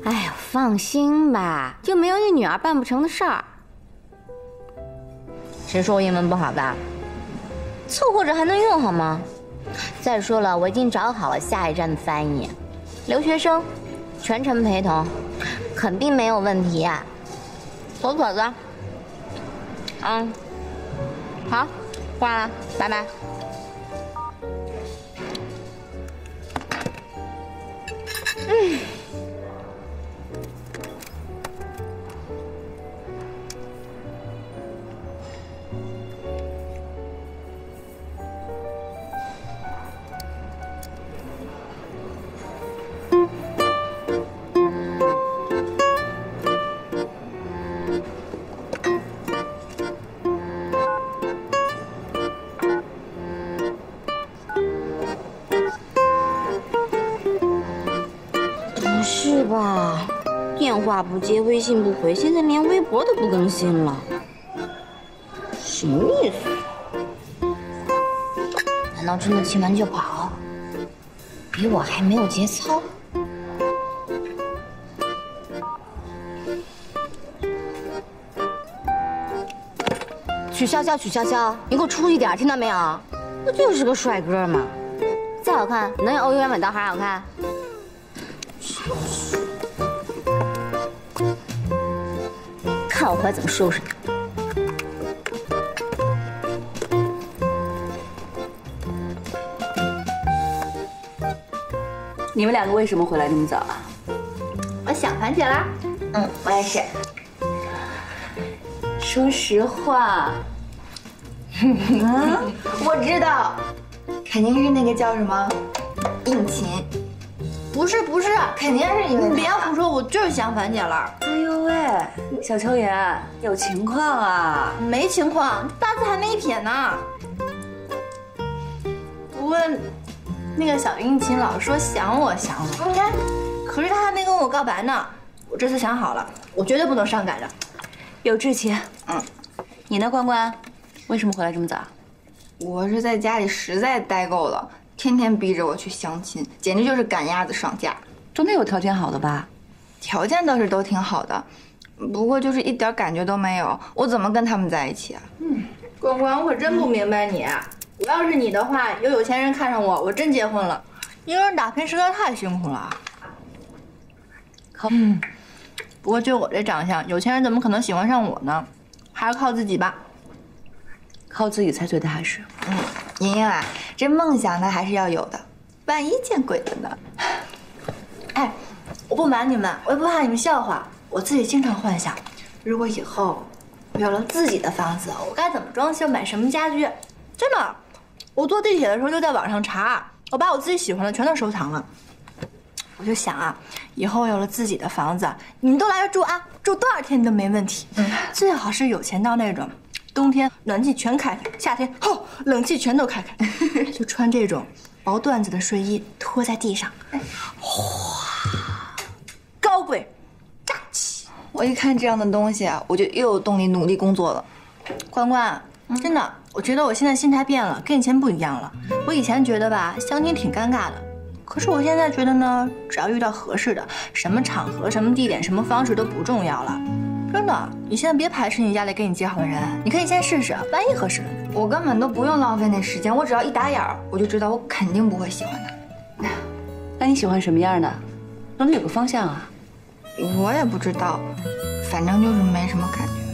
哎呀，放心吧，就没有你女儿办不成的事儿。谁说我英文不好的？凑合着还能用好吗？再说了，我已经找好了下一站的翻译，留学生，全程陪同，肯定没有问题啊。妥妥的。嗯，好，挂了，拜拜。不是吧？电话不接，微信不回，现在连微博都不更新了，什么意思？难道真的亲完就跑？比我还没有节操？曲筱绡，曲筱绡，你给我出息点，听到没有？不就是个帅哥吗？再好看，能有欧阳远道还好看？看我回来怎么收拾你！ 你们两个为什么回来那么早啊？ 我想樊姐啦。我也是。 说实话， 我知道，肯定是那个叫什么应勤。不是，肯定是因为你别胡说，我就是想樊姐了。 哎呦喂，小秋妍，有情况啊？ 没情况，八字还没撇呢。不过，那个小应勤老说想我，你看，可是他还没跟我告白呢。我这次想好了，我绝对不能伤感的。 有志气。你呢，关关？为什么回来这么早？ 我是在家里实在待够了，天天逼着我去相亲，简直就是赶鸭子上架。 总得有条件好的吧？ 条件倒是都挺好的，不过就是一点感觉都没有，我怎么跟他们在一起啊？ 关关，我可真不明白你。我要是你的话，有钱人看上我，我真结婚了。一个人打拼实在太辛苦了。不过就我这长相，有钱人怎么可能喜欢上我呢？还是靠自己吧。 靠自己才最踏实。 莹莹啊，这梦想呢还是要有的，万一见鬼了呢？ 哎，我不瞒你们，我也不怕你们笑话，我自己经常幻想，如果以后我有了自己的房子，我该怎么装修，买什么家具。真的，我坐地铁的时候就在网上查，我把我自己喜欢的全都收藏了。我就想啊，以后有了自己的房子，你们都来这住啊，住多少天都没问题。最好是有钱到那种，冬天暖气全开开，夏天冷气全都开开，就穿这种薄缎子的睡衣，拖在地上，高贵大气。 我一看这样的东西啊，我就又有动力努力工作了。 关关，真的，我觉得我现在心态变了，跟以前不一样了。我以前觉得吧，相亲挺尴尬的，可是我现在觉得呢，只要遇到合适的，什么场合、什么地点、什么方式都不重要了。真的，你现在别排斥你家里给你介好的人，你可以先试试，万一合适了呢？ 我根本都不用浪费那时间，我只要一打眼儿，我就知道我肯定不会喜欢他。 那你喜欢什么样的？让他有个方向啊。 我也不知道，反正就是没什么感觉。